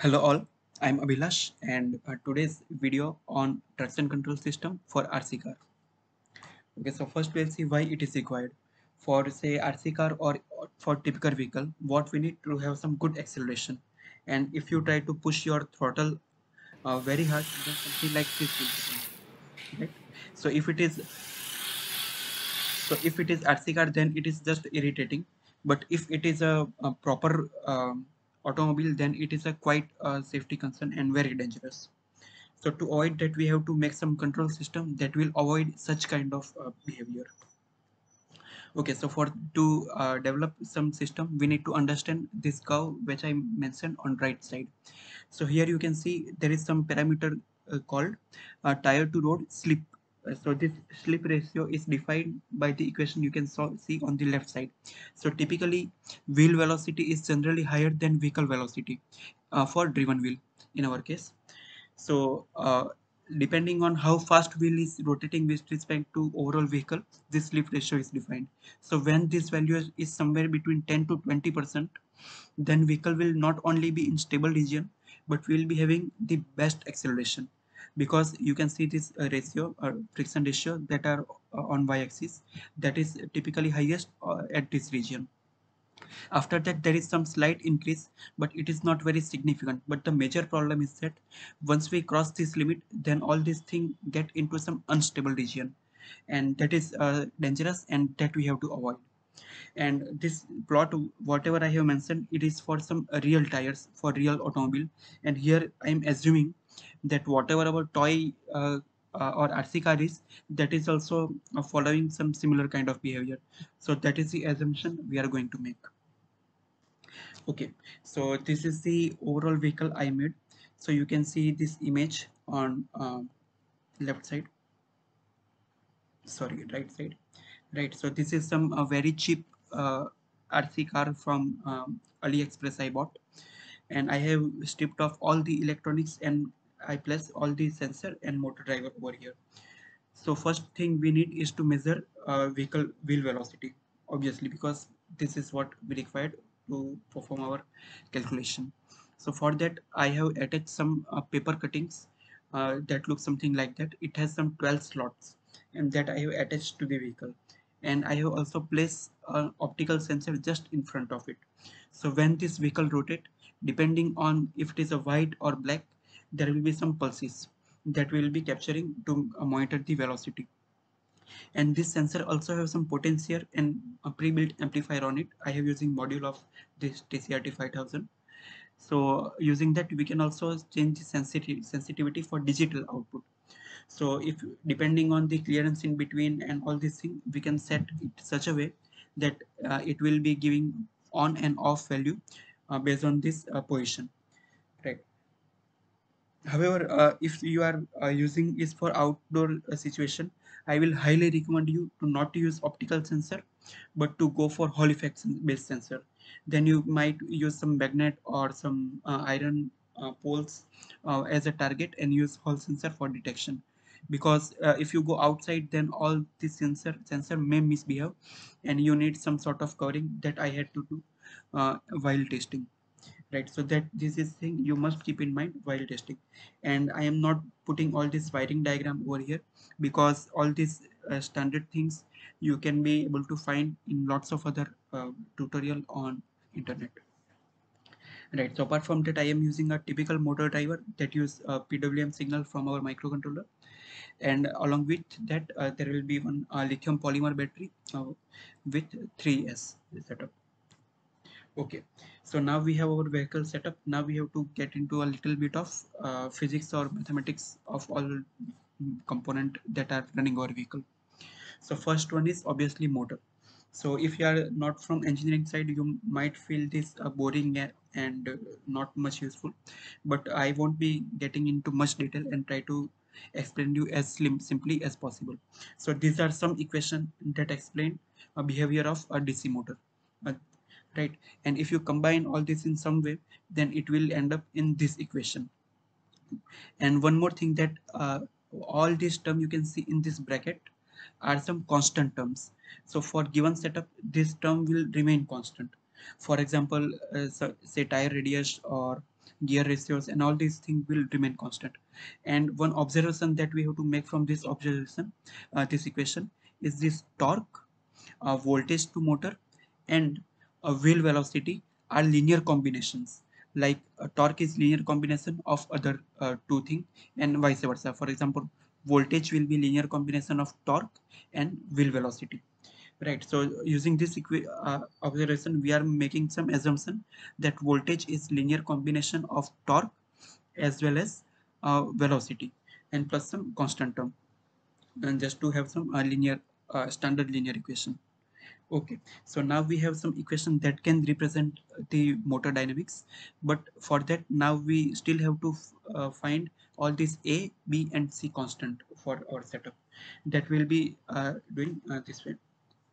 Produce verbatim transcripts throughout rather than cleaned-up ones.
Hello all, I'm Abhilash and uh, today's video on traction control system for R C car. Okay, so first we'll see why it is required. For say R C car or, or for typical vehicle, what we need to have some good acceleration. And if you try to push your throttle uh, very hard, then something like this will happen, right? So if it is so if it is R C car, then it is just irritating. But if it is a, a proper um, automobile, then it is a quite uh, safety concern and very dangerous. So to avoid that, we have to make some control system that will avoid such kind of uh, behavior. Okay, so for to uh, develop some system, we need to understand this curve which I mentioned on right side. So here you can see there is some parameter uh, called uh, tire to road slip. Uh, so this slip ratio is defined by the equation you can saw, see on the left side. So typically wheel velocity is generally higher than vehicle velocity uh, for driven wheel in our case. So uh, depending on how fast wheel is rotating with respect to overall vehicle, this slip ratio is defined. So when this value is, is somewhere between ten to twenty percent, then vehicle will not only be in stable region, but will be having the best acceleration, because you can see this uh, ratio or friction ratio that are uh, on y-axis, that is typically highest uh, at this region. After that, there is some slight increase, but it is not very significant. But the major problem is that once we cross this limit, then all these things get into some unstable region, and that is uh, dangerous, and that we have to avoid. And this plot, whatever I have mentioned, it is for some real tires for real automobile. And here I am assuming that whatever our toy uh, uh, or R C car is, that is also uh, following some similar kind of behavior. So that is the assumption we are going to make. Okay, so this is the overall vehicle I made. So you can see this image on uh, left side, sorry, right side. Right, so this is some uh, very cheap uh, R C car from um, AliExpress I bought, and I have stripped off all the electronics and I place all the sensor and motor driver over here. So first thing we need is to measure uh, vehicle wheel velocity, obviously, because this is what we required to perform our calculation. So for that, I have added some uh, paper cuttings uh, that look something like that. It has some twelve slots, and that I have attached to the vehicle. And I have also placed an optical sensor just in front of it. So when this vehicle rotate, depending on if it is a white or black, there will be some pulses that will be capturing to uh, monitor the velocity. And this sensor also have some potential and a pre-built amplifier on it. I have using module of this T C R T five thousand. So using that, we can also change the sensitivity sensitivity for digital output. So if depending on the clearance in between and all these things, we can set it such a way that uh, it will be giving on and off value uh, based on this uh, position, right? However, uh, if you are uh, using is for outdoor uh, situation, I will highly recommend you to not use optical sensor, but to go for Hall effect based sensor. Then you might use some magnet or some uh, iron uh, poles uh, as a target and use Hall sensor for detection. Because uh, if you go outside, then all the sensor sensor may misbehave, and you need some sort of covering that I had to do uh, while testing, right? So that this is thing you must keep in mind while testing. And I am not putting all this wiring diagram over here, because all these uh, standard things you can be able to find in lots of other uh, tutorial on internet, right? So apart from that, I am using a typical motor driver that use a P W M signal from our microcontroller, and along with that uh, there will be one uh, lithium polymer battery uh, with three S setup. Okay, so now we have our vehicle setup. Now we have to get into a little bit of uh, physics or mathematics of all component that are running our vehicle. So first one is obviously motor. So if you are not from engineering side, you might feel this uh, boring and uh, not much useful. But I won't be getting into much detail and try to explain you as slim simply as possible. So these are some equation that explain a behavior of a D C motor. Uh, right, and if you combine all this in some way, then it will end up in this equation. And one more thing, that uh, all these term you can see in this bracket are some constant terms. So for given setup, this term will remain constant. For example, uh, so say tire radius or gear ratios, and all these things will remain constant. And one observation that we have to make from this observation, uh, this equation, is this torque, uh, voltage to motor, and uh, wheel velocity are linear combinations. Like uh, torque is linear combination of other uh, two things, and vice versa. For example, voltage will be linear combination of torque and wheel velocity. Right. So using this uh, observation, we are making some assumption that voltage is linear combination of torque as well as uh, velocity, and plus some constant term, and just to have some uh, linear uh, standard linear equation. Okay, so now we have some equation that can represent the motor dynamics, but for that now we still have to uh, find all these A, B, and C constant for our setup. That will be uh, doing uh, this way.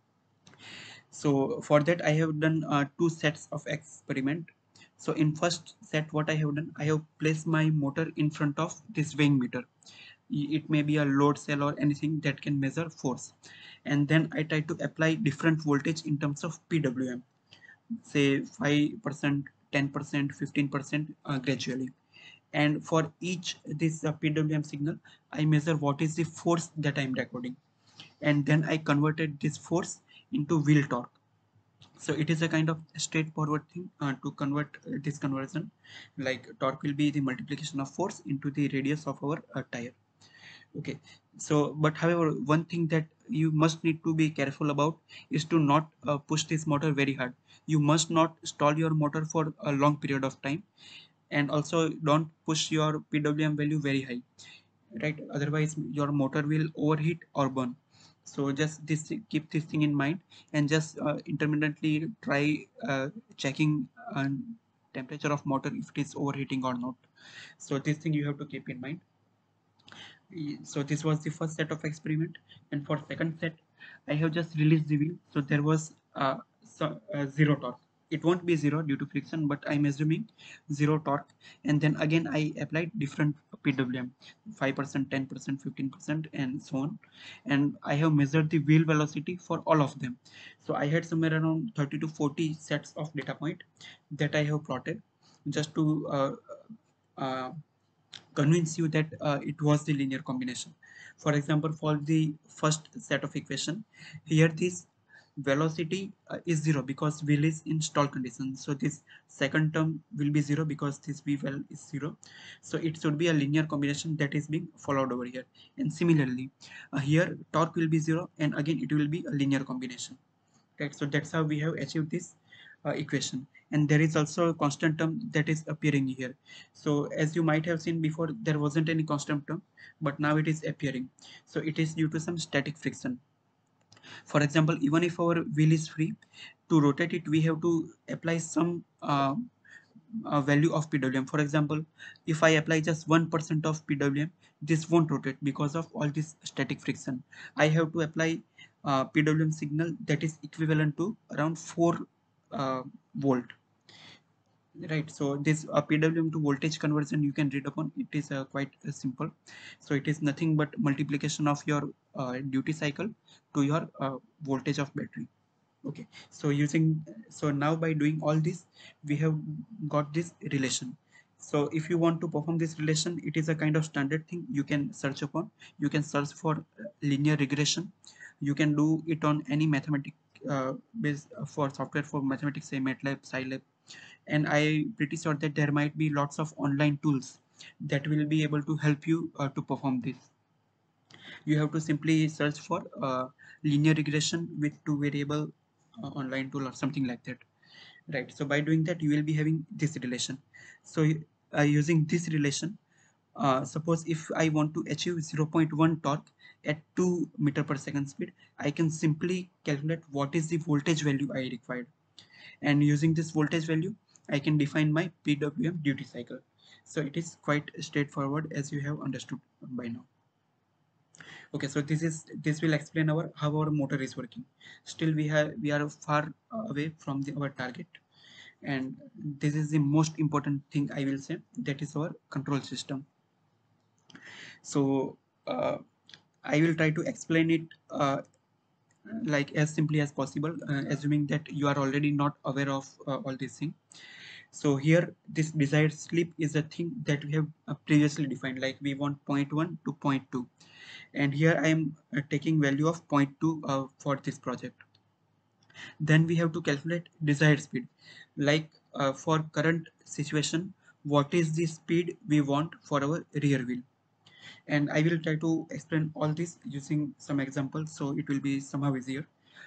So for that I have done uh, two sets of experiment. So in first set, what I have done, I have placed my motor in front of this weighing meter. It may be a load cell or anything that can measure force, and then I try to apply different voltage in terms of P W M, say five percent, ten percent, fifteen percent, uh, gradually. And for each this uh, P W M signal, I measure what is the force that I am recording, and then I converted this force into wheel torque. So it is a kind of straightforward thing uh, to convert uh, this conversion. Like torque will be the multiplication of force into the radius of our uh, tire. Okay, so but however, one thing that you must need to be careful about is to not uh, push this motor very hard. You must not stall your motor for a long period of time, and also don't push your P W M value very high, right? Otherwise your motor will overheat or burn. So just this, keep this thing in mind, and just uh, intermittently try uh, checking uh, temperature of motor if it is overheating or not. So this thing you have to keep in mind. So this was the first set of experiment, and for second set I have just released the wheel. So there was uh, so, uh, zero torque. It won't be zero due to friction, but I'm assuming zero torque. And then again I applied different P W M, five percent, ten percent, fifteen percent, and so on. And I have measured the wheel velocity for all of them. So I had somewhere around thirty to forty sets of data point that I have plotted, just to uh, uh, convince you that uh, it was the linear combination. For example, for the first set of equation, here this velocity uh, is zero because wheel is in stall condition. So this second term will be zero because this v well is zero. So it should be a linear combination that is being followed over here. And similarly, uh, here torque will be zero, and again it will be a linear combination. Right, so that's how we have achieved this uh, equation. And there is also a constant term that is appearing here. So as you might have seen before, there wasn't any constant term, but now it is appearing. So it is due to some static friction. For example, even if our wheel is free, to rotate it we have to apply some uh, uh, value of P W M. For example, if I apply just one percent of P W M, this won't rotate because of all this static friction. I have to apply uh, P W M signal that is equivalent to around four uh, volt. Right, so this uh, P W M to voltage conversion you can read upon. It is uh, quite uh, simple. So it is nothing but multiplication of your uh, duty cycle to your uh, voltage of battery. Okay, so using, so now by doing all this we have got this relation. So if you want to perform this relation, it is a kind of standard thing you can search upon. You can search for uh, linear regression. You can do it on any mathematic uh, base uh, for software for mathematics, say MATLAB, Scilab. And I pretty sure that there might be lots of online tools that will be able to help you uh, to perform this. You have to simply search for uh, linear regression with two variable uh, online tool or something like that. Right, so by doing that you will be having this relation. So uh, using this relation, uh, suppose if I want to achieve zero point one torque at two meter per second speed, I can simply calculate what is the voltage value I required, and using this voltage value I can define my P W M duty cycle. So it is quite straightforward, as you have understood by now. Okay, so this is this will explain our how our motor is working. Still we have we are far away from the, our target, and this is the most important thing I will say, that is our control system. So uh, I will try to explain it uh, like as simply as possible, uh, assuming that you are already not aware of uh, all these things. So here this desired slip is a thing that we have uh, previously defined, like we want zero point one to zero point two, and here I am uh, taking value of zero point two uh, for this project. Then we have to calculate desired speed, like uh, for current situation, what is the speed we want for our rear wheel. And I will try to explain all this using some examples, so it will be somehow easier.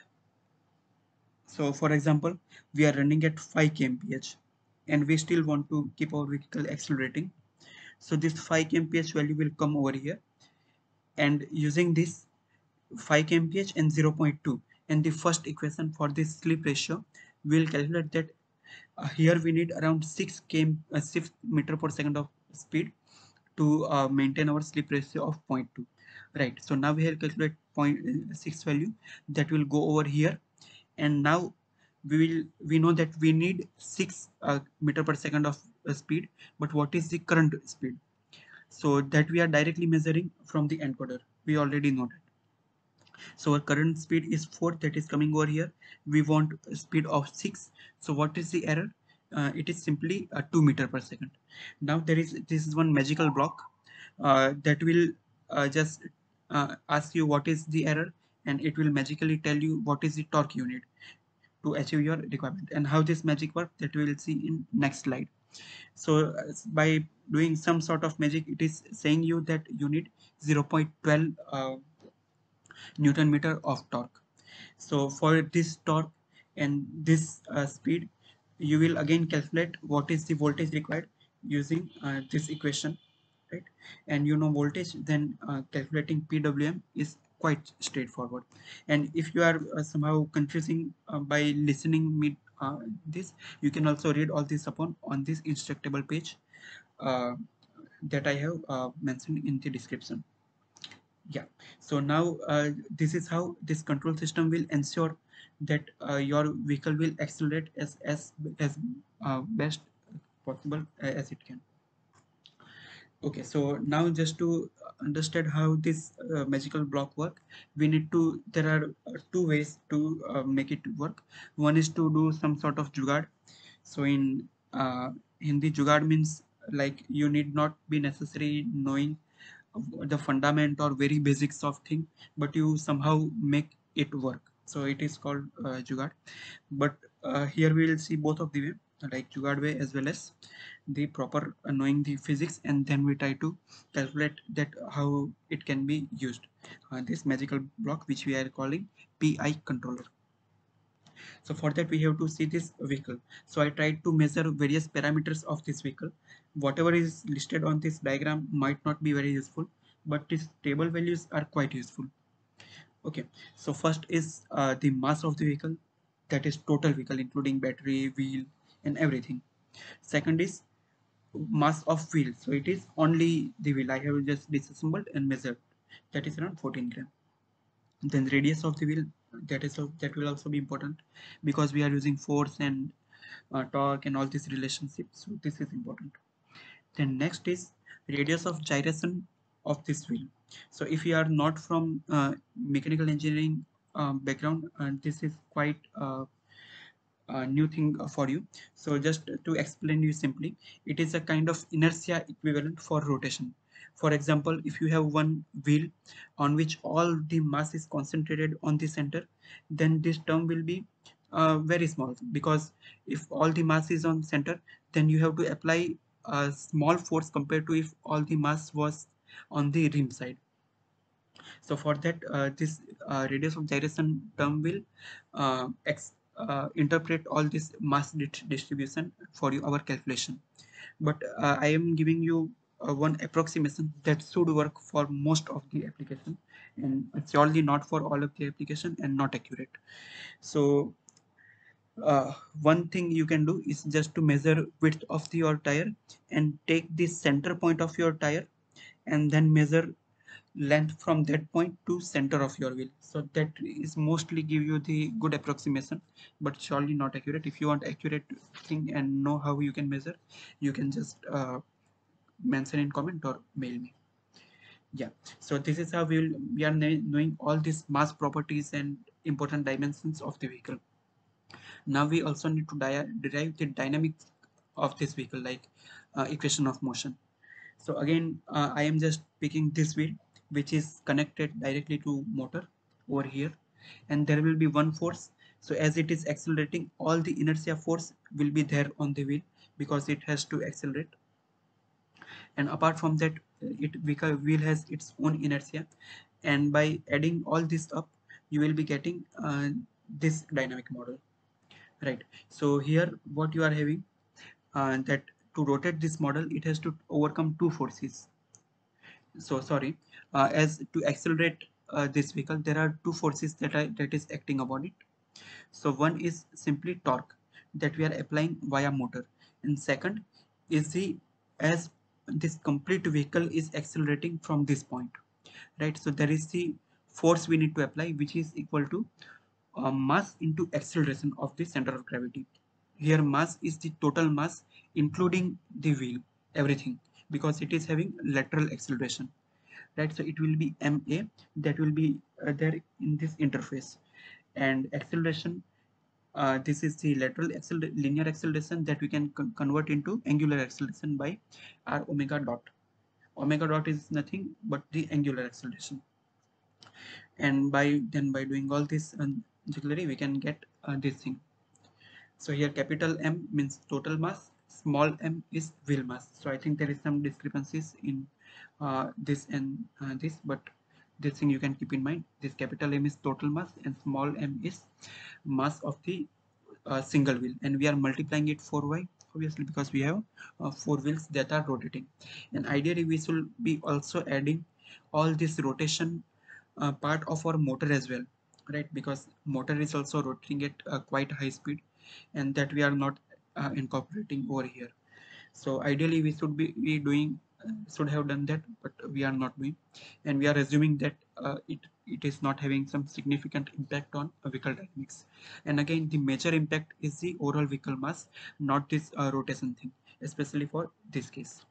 So for example, we are running at five kilometers per hour and we still want to keep our vehicle accelerating. So this five kilometers per hour value will come over here, and using this five kilometers per hour and zero point two and the first equation for this slip ratio, we'll calculate that uh, here we need around six km uh, six meter per second of speed to uh, maintain our slip ratio of zero point two, right? So now we have calculate zero point six value that will go over here, and now we will we know that we need six uh, meter per second of uh, speed, but what is the current speed? So that we are directly measuring from the encoder, we already know that. So our current speed is four, that is coming over here. We want a speed of six. So what is the error? Uh, it is simply uh, two meter per second. Now there is this is one magical block uh, that will uh, just uh, ask you what is the error, and it will magically tell you what is the torque you need to achieve your requirement. And how this magic works, that we will see in next slide. So uh, by doing some sort of magic, it is saying you that you need zero point one two uh, Newton meter of torque. So for this torque and this uh, speed, you will again calculate what is the voltage required using uh, this equation, right? And you know voltage, then uh, calculating P W M is quite straightforward. And if you are uh, somehow confusing uh, by listening me uh, this, you can also read all this upon on this instructable page uh, that I have uh, mentioned in the description. Yeah. So now uh, this is how this control system will ensure that uh, your vehicle will accelerate as as as uh, best possible uh, as it can. Okay, so now just to understand how this uh, magical block work, we need to, there are uh, two ways to uh, make it work. One is to do some sort of jugaad. So in uh, Hindi, jugaad means like you need not be necessary knowing the fundament or very basics of thing, but you somehow make it work. So it is called uh, jugaad. But uh, here we will see both of the way, like jugaad way as well as the proper uh, knowing the physics, and then we try to calculate that how it can be used. Uh, this magical block which we are calling P I controller. So for that we have to see this vehicle. So I tried to measure various parameters of this vehicle. Whatever is listed on this diagram might not be very useful, but these table values are quite useful. Okay, so first is uh, the mass of the vehicle, that is total vehicle including battery, wheel and everything. Second is mass of wheel, so it is only the wheel. I have just disassembled and measured, that is around fourteen gram. Then radius of the wheel, that is that will also be important because we are using force and uh, torque and all these relationships, so this is important. Then next is radius of gyration of this wheel. So if you are not from uh, mechanical engineering uh, background, and this is quite uh, a new thing for you. So just to explain you simply, it is a kind of inertia equivalent for rotation. For example, if you have one wheel on which all the mass is concentrated on the center, then this term will be uh, very small, because if all the mass is on center, then you have to apply a small force compared to if all the mass was on the rim side. So for that, uh, this uh, radius of gyration term will uh, ex uh, interpret all this mass distribution for you, our calculation. But uh, I am giving you uh, one approximation that should work for most of the application, and surely not for all of the application and not accurate. So uh, one thing you can do is just to measure width of the, your tire, and take the center point of your tire and then measure length from that point to center of your wheel. So that is mostly give you the good approximation, but surely not accurate. If you want accurate thing and know how you can measure, you can just uh, mention in comment or mail me. Yeah, so this is how we will we are knowing all these mass properties and important dimensions of the vehicle. Now we also need to derive the dynamic of this vehicle, like uh, equation of motion. So again, uh, I am just picking this wheel, which is connected directly to motor over here, and there will be one force. So as it is accelerating, all the inertia force will be there on the wheel because it has to accelerate. And apart from that, it vehicle wheel has its own inertia, and by adding all this up, you will be getting uh, this dynamic model, right? So here, what you are having, uh, that to rotate this model, it has to overcome two forces. So sorry, uh, as to accelerate uh, this vehicle, there are two forces that are that is acting upon it. So one is simply torque that we are applying via motor, and second is the, as this complete vehicle is accelerating from this point, right? So there is the force we need to apply, which is equal to uh, mass into acceleration of the center of gravity. Here mass is the total mass including the wheel, everything, because it is having lateral acceleration, right? So it will be ma, that will be uh, there in this interface. And acceleration, uh, this is the lateral accel linear acceleration that we can con convert into angular acceleration by r omega dot. Omega dot is nothing but the angular acceleration. And by then by doing all this um, auxiliary, we can get uh, this thing. So here capital M means total mass, small m is wheel mass. So I think there is some discrepancies in uh, this and uh, this, but this thing you can keep in mind. This capital M is total mass and small m is mass of the uh, single wheel, and we are multiplying it for y, obviously, because we have uh, four wheels that are rotating. And ideally we should be also adding all this rotation uh, part of our motor as well, right? Because motor is also rotating at uh, quite high speed, and that we are not uh, incorporating over here. So ideally we should be, be doing uh, should have done that, but we are not doing, and we are assuming that uh, it it is not having some significant impact on uh, vehicle dynamics. And again, the major impact is the overall vehicle mass, not this uh, rotation thing, especially for this case.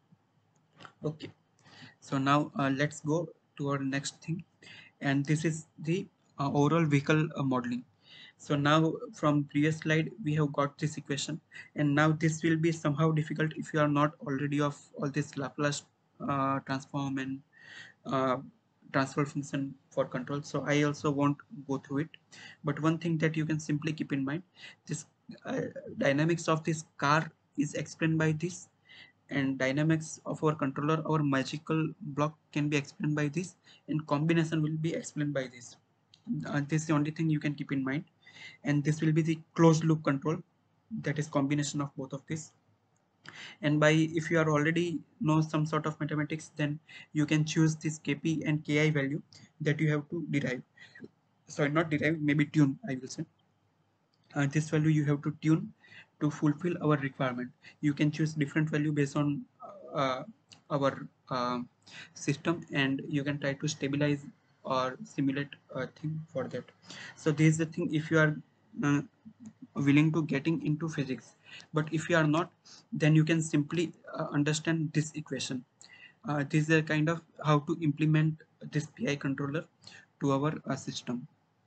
Okay, so now uh, let's go to our next thing, and this is the uh, overall vehicle uh, modeling. So now from previous slide we have got this equation, and now this will be somehow difficult if you are not already of all this Laplace uh, transform and uh, transfer function for control. So I also won't go through it, but one thing that you can simply keep in mind, this uh, dynamics of this car is explained by this, and dynamics of our controller, our magical block, can be explained by this, and combination will be explained by this. Uh, this is the only thing you can keep in mind, and this will be the closed loop control, that is combination of both of this. And by, if you are already know some sort of mathematics, then you can choose this kp and ki value that you have to derive. Sorry, not derive, maybe tune, I will say. Uh, this value you have to tune to fulfill our requirement. You can choose different value based on uh, our uh, system, and you can try to stabilize or simulate a thing for that. So this is the thing, if you are uh, willing to getting into physics, but if you are not, then you can simply uh, understand this equation. Uh, this is a kind of how to implement this pi controller to our uh, system.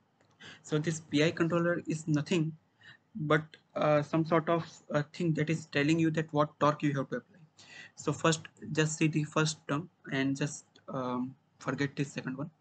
So this pi controller is nothing but uh, some sort of uh, thing that is telling you that what torque you have to apply. So first, just see the first term and just um, forget this second one.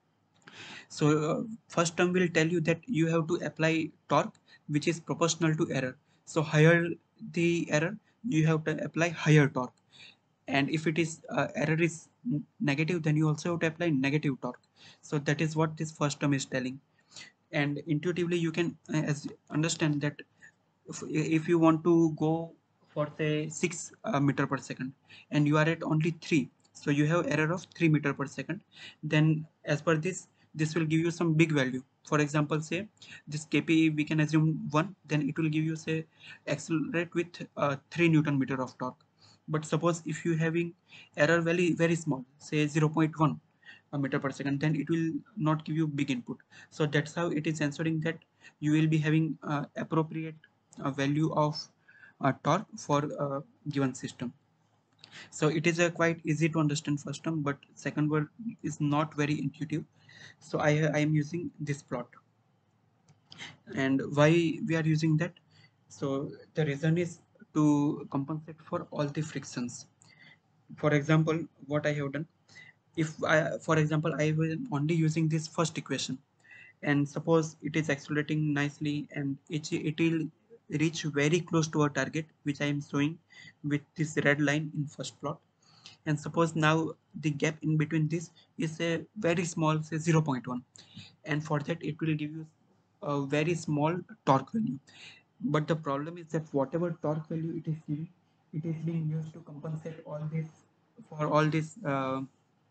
So uh, first term will tell you that you have to apply torque which is proportional to error. So higher the error, you have to apply higher torque. And if it is uh, error is negative, then you also have to apply negative torque. So that is what this first term is telling. And intuitively you can uh, as understand that if, if you want to go for say six uh, meter per second, and you are at only three, so you have error of three meter per second, then as per this, this will give you some big value. For example, say this kp we can assume one, then it will give you, say, accelerate with uh, three newton meter of torque. But suppose if you having error value very small, say zero point one a meter per second, then it will not give you big input. So that's how it is ensuring that you will be having uh, appropriate uh, value of uh, torque for a given system. So it is a quite easy to understand first term, but second word is not very intuitive. So I, I am using this plot. And why we are using that? So the reason is to compensate for all the frictions. For example, what I have done, if I, for example, I was only using this first equation, and suppose it is accelerating nicely and it, it will reach very close to our target, which I am showing with this red line in first plot. And suppose now the gap in between this is a very small, say zero point one, and for that it will give you a very small torque value. But the problem is that whatever torque value it is giving, it is being used to compensate all this for all this uh,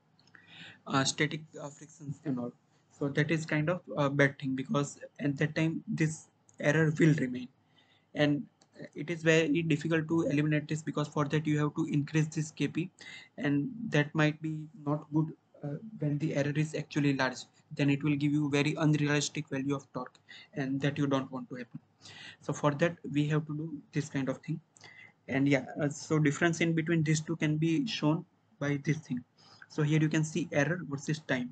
uh, static uh, frictions and all. So that is kind of a bad thing, because at that time this error will remain, and it is very difficult to eliminate this, because for that you have to increase this K P, and that might be not good uh, when the error is actually large. Then it will give you very unrealistic value of torque, and that you don't want to happen. So for that we have to do this kind of thing. And yeah, uh, so difference in between these two can be shown by this thing. So here you can see error versus time,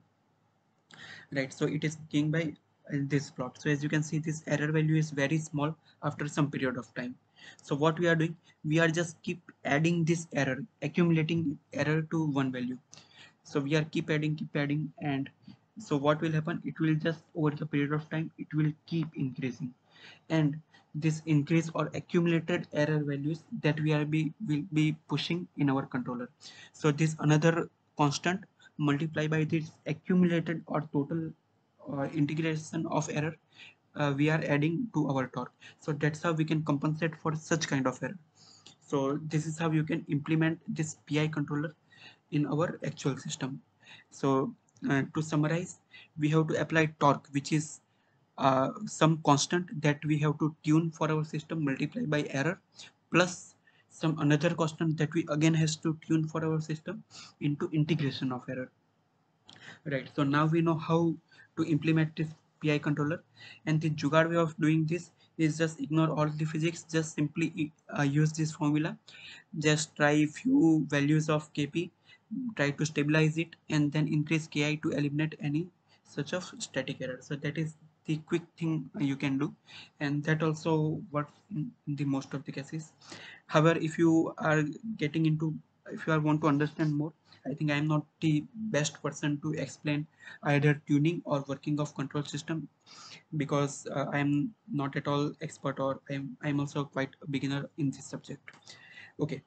right? So it is gained by uh, this plot. So as you can see, this error value is very small after some period of time. So what we are doing, we are just keep adding this error, accumulating error to one value. So we are keep adding, keep adding, and so what will happen, it will just over the period of time it will keep increasing. And this increase or accumulated error values that we are be will be pushing in our controller. So this another constant multiply by this accumulated or total uh, integration of error uh, we are adding to our torque. So that's how we can compensate for such kind of error. So this is how you can implement this P I controller in our actual system. So uh, to summarize, we have to apply torque, which is uh, some constant that we have to tune for our system, multiply by error, plus some another constant that we again has to tune for our system into integration of error. Right. So now we know how to implement this P I controller, and the Jugaad way of doing this is just ignore all the physics, just simply uh, use this formula, just try few values of K P, try to stabilize it, and then increase K I to eliminate any such of static error. So that is the quick thing you can do, and that also works in the most of the cases. However, if you are getting into, if you are want to understand more, I think I am not the best person to explain either tuning or working of control system, because uh, I am not at all expert, or I am I am also quite a beginner in this subject. Okay,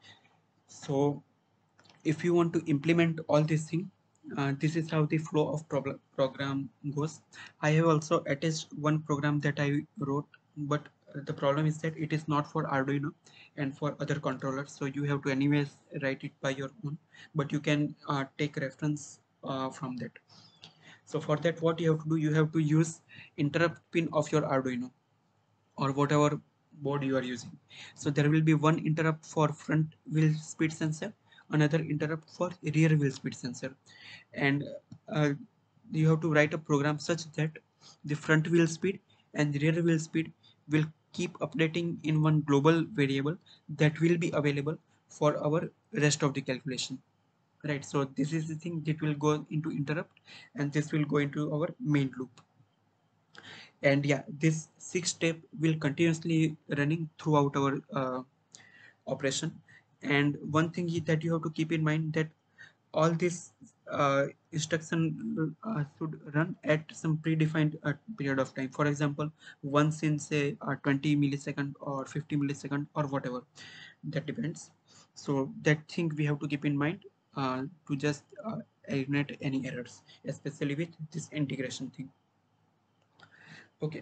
so if you want to implement all these things, uh, this is how the flow of problem program goes. I have also attached one program that I wrote, but uh, the problem is that it is not for Arduino and for other controllers, so you have to anyways write it by your own, but you can uh, take reference uh, from that. So for that, what you have to do, you have to use interrupt pin of your Arduino or whatever board you are using. So there will be one interrupt for front wheel speed sensor, another interrupt for rear wheel speed sensor, and uh, you have to write a program such that the front wheel speed and rear wheel speed will keep updating in one global variable that will be available for our rest of the calculation. Right, so this is the thing that will go into interrupt, and this will go into our main loop. And yeah, this six step will continuously running throughout our uh, operation. And one thing that you have to keep in mind, that all this uh, instruction uh, should run at some predefined uh, period of time. For example, once in say uh, twenty millisecond or fifty millisecond or whatever, that depends. So that thing we have to keep in mind uh, to just uh, eliminate any errors, especially with this integration thing. Okay,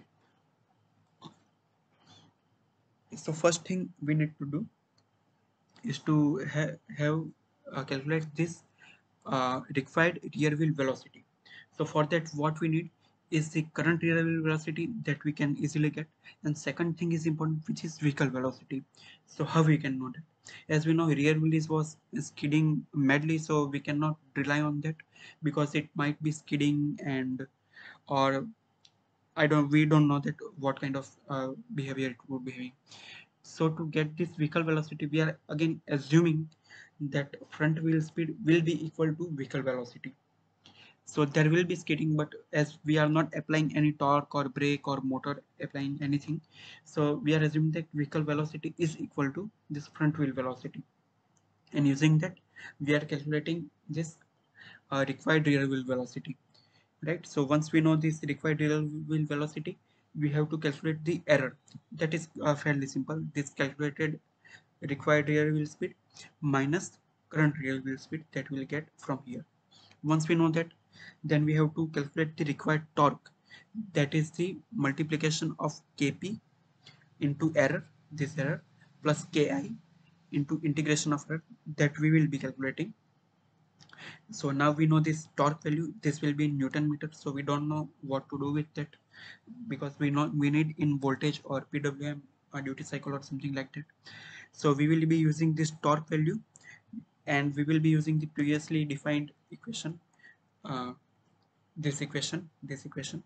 so first thing we need to do is to ha have uh, calculate this uh, required rear wheel velocity. So for that, what we need is the current rear wheel velocity that we can easily get, and second thing is important, which is vehicle velocity. So how we can know that? As we know, rear wheel is was skidding madly, so we cannot rely on that, because it might be skidding, and or I don't we don't know that what kind of uh, behavior it would be having. So to get this vehicle velocity, we are again assuming that front wheel speed will be equal to vehicle velocity. So there will be skidding, but as we are not applying any torque or brake or motor applying anything, so we are assuming that vehicle velocity is equal to this front wheel velocity, and using that we are calculating this uh, required rear wheel velocity, right? So once we know this required rear wheel velocity, we have to calculate the error. That is uh, fairly simple. This calculated required rear wheel speed minus current rear wheel speed that we'll get from here. Once we know that, then we have to calculate the required torque. That is the multiplication of kp into error, this error, plus ki into integration of error, that we will be calculating. So now we know this torque value, this will be in Newton meter, so we don't know what to do with that, because we know we need in voltage or P W M or duty cycle or something like that. So we will be using this torque value, and we will be using the previously defined equation, uh, this equation, this equation,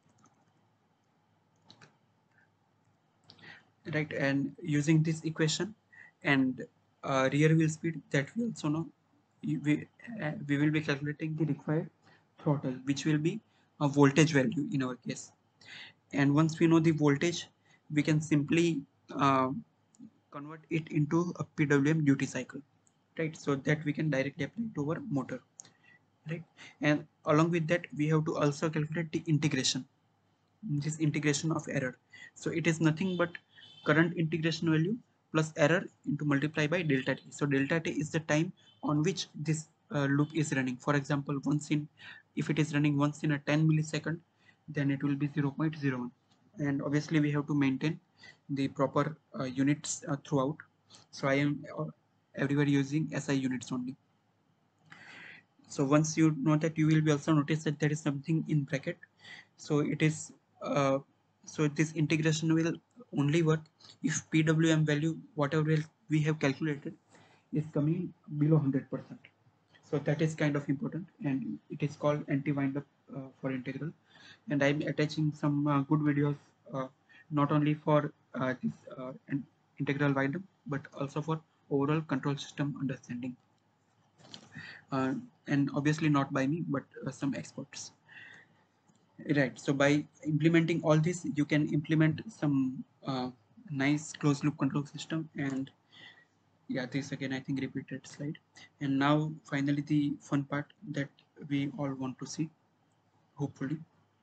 right? And using this equation and uh, rear wheel speed that we also know, we, uh, we will be calculating the required throttle, which will be a voltage value in our case. And once we know the voltage, we can simply uh, convert it into a P W M duty cycle, right? So that we can directly apply to our motor, right? And along with that, we have to also calculate the integration, this integration of error. So it is nothing but current integration value plus error into multiply by delta t. So delta t is the time on which this uh, loop is running. For example, once in, if it is running once in a ten millisecond, then it will be zero point zero one. And obviously we have to maintain the proper uh, units uh, throughout. So I am uh, everywhere using S I units only. So once you know that, you will be also notice that there is something in bracket. So it is uh, so this integration will only work if P W M value, whatever we have calculated, is coming below one hundred percent. So that is kind of important, and it is called anti-wind up uh, for integral. And I'm attaching some uh, good videos, uh, not only for uh, this uh, integral wind up, but also for overall control system understanding, uh, and obviously not by me, but uh, some experts. Right. So by implementing all this, you can implement some uh, nice closed loop control system. And yeah, this again, I think repeated slide. And now finally the fun part that we all want to see, hopefully.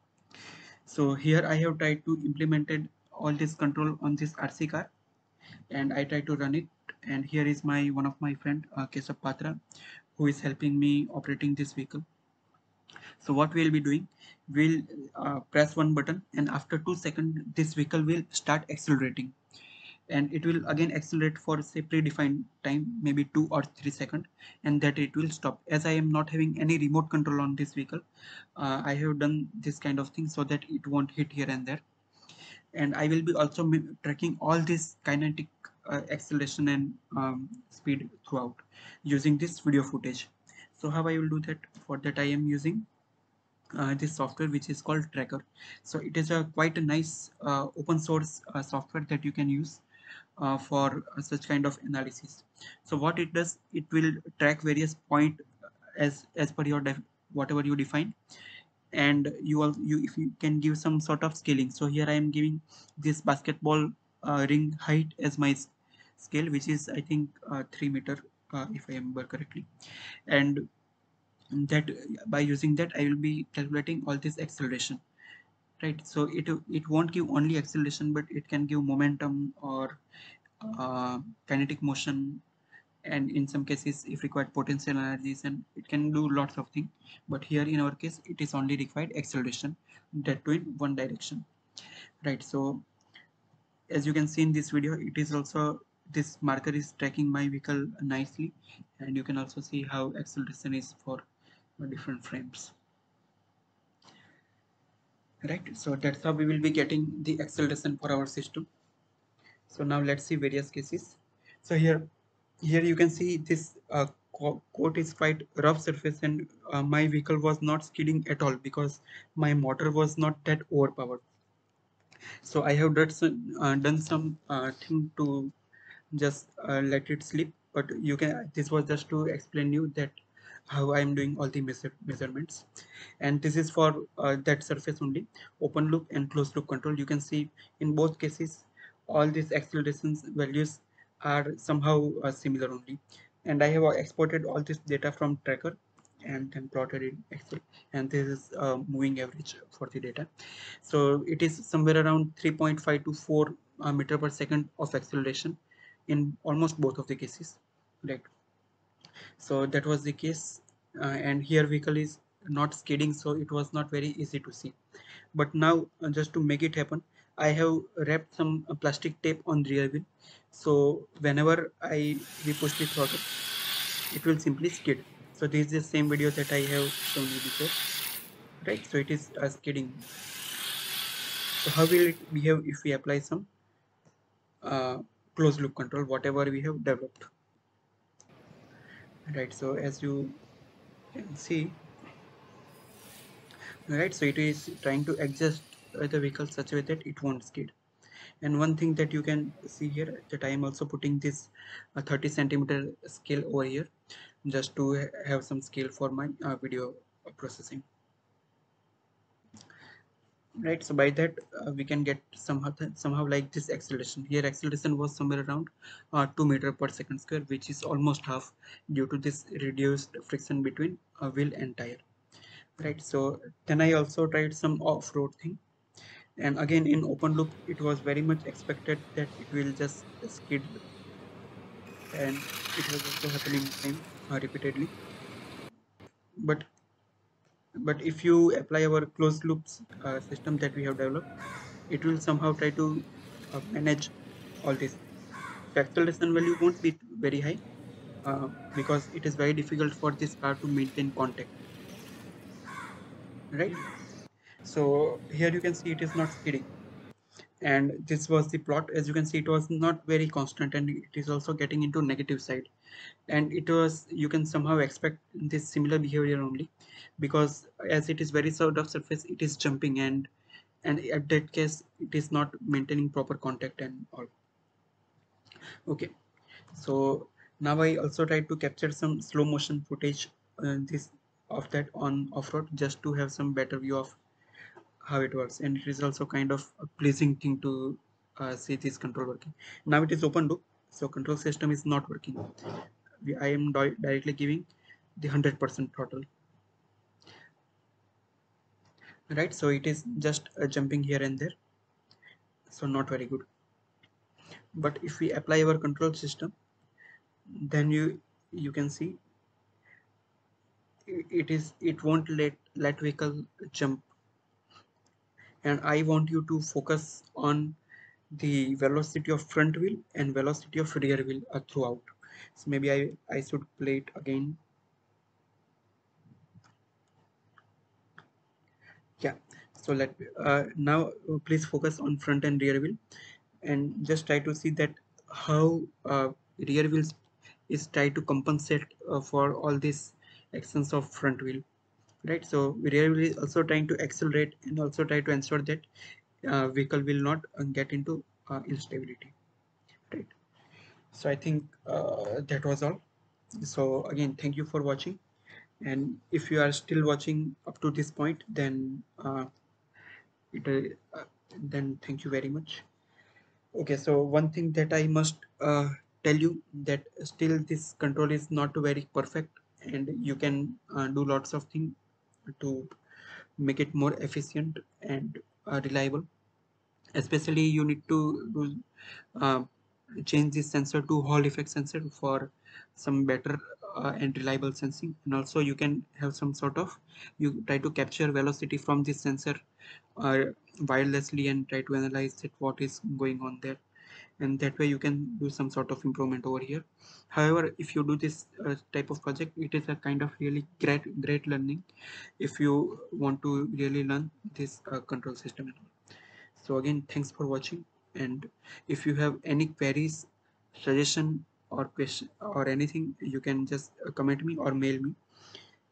So here I have tried to implemented all this control on this R C car, and I try to run it. And here is my one of my friend uh, Kesab Patra, who is helping me operating this vehicle. So what we'll be doing, we'll uh, press one button, and after two seconds this vehicle will start accelerating, and it will again accelerate for say predefined time, maybe two or three seconds, and that it will stop. As I am not having any remote control on this vehicle, uh, I have done this kind of thing so that it won't hit here and there. And I will be also tracking all this kinetic uh, acceleration and um, speed throughout using this video footage. So how I will do that? For that I am using uh, this software which is called Tracker. So it is a quite a nice uh, open source uh, software that you can use uh, for uh, such kind of analysis. So what it does, it will track various point as as per your whatever you define, and you all you if you can give some sort of scaling. So here I am giving this basketball uh, ring height as my scale, which is I think uh, three meter, uh, if I remember correctly. And that by using that I will be calculating all this acceleration, right? So it it won't give only acceleration, but it can give momentum or uh, kinetic motion, and in some cases if required potential energies, and it can do lots of things. But here in our case it is only required acceleration, that too in one direction, right? So as you can see in this video, it is also this marker is tracking my vehicle nicely, and you can also see how acceleration is for different frames, right? So that's how we will be getting the acceleration for our system. So now let's see various cases. So here here you can see this uh, coat is quite rough surface, and uh, my vehicle was not skidding at all because my motor was not that overpowered. So I have done some, uh, done some uh, thing to just uh, let it slip, but you can, this was just to explain you that how I am doing all the measure measurements. And this is for uh, that surface only, open loop and closed loop control. You can see in both cases all these accelerations values are somehow uh, similar only. And I have uh, exported all this data from tracker and then plotted in Excel, and this is uh, moving average for the data. So it is somewhere around three point five to four uh, meter per second of acceleration in almost both of the cases, right? So that was the case, uh, and here vehicle is not skidding, so it was not very easy to see. But now, uh, just to make it happen, I have wrapped some uh, plastic tape on rear wheel, so whenever I we push the throttle, it will simply skid. So this is the same video that I have shown you before, right? So it is uh, skidding. So how will it behave if we apply some uh, closed loop control, whatever we have developed, right? So as you can see, right, so it is trying to adjust uh, the vehicle such a way that it won't skid. And one thing that you can see here, that I am also putting this uh, thirty centimeter scale over here, just to ha have some scale for my uh, video processing, right? So by that uh, we can get somehow somehow like this acceleration here. Acceleration was somewhere around uh, two meter per second square, which is almost half due to this reduced friction between uh, wheel and tire, right? So then I also tried some off-road thing, and again in open loop it was very much expected that it will just skid, and it was also happening same uh, repeatedly. But but if you apply our closed loops uh, system that we have developed, it will somehow try to uh, manage all this. The acceleration value won't be very high, uh, because it is very difficult for this car to maintain contact, right? So here you can see it is not skidding, and this was the plot. As you can see, it was not very constant, and it is also getting into negative side. And it was, you can somehow expect this similar behavior only, because as it is very sort of surface, it is jumping, and and at that case it is not maintaining proper contact and all. Okay, so now I also try to capture some slow motion footage uh, this of that on off-road, just to have some better view of how it works. And it is also kind of a pleasing thing to uh, see this control working. Now it is open loop, so control system is not working. We, I am di directly giving the one hundred percent throttle, right? So it is just uh, jumping here and there, so not very good. But if we apply our control system, then you you can see it is it won't let let vehicle jump. And I want you to focus on the velocity of front wheel and velocity of rear wheel uh, throughout. So maybe I I should play it again. Yeah, so let uh, now uh, please focus on front and rear wheel, and just try to see that how uh, rear wheels is try to compensate uh, for all these actions of front wheel, right? So rear wheel is also trying to accelerate and also try to ensure that uh, vehicle will not uh, get into uh, instability, right? So I think uh, that was all. So again, thank you for watching, and if you are still watching up to this point, then uh, it uh, uh, then thank you very much. Okay, so one thing that I must uh, tell you, that still this control is not very perfect, and you can uh, do lots of things to make it more efficient and uh, reliable. Especially you need to do, uh, change this sensor to Hall effect sensor for some better uh, and reliable sensing. And also you can have some sort of, you try to capture velocity from this sensor uh, wirelessly, and try to analyze it what is going on there, and that way you can do some sort of improvement over here. However, if you do this uh, type of project, it is a kind of really great great learning if you want to really learn this uh, control system. So again, thanks for watching, and if you have any queries, suggestion or question or anything, you can just uh, comment me or mail me.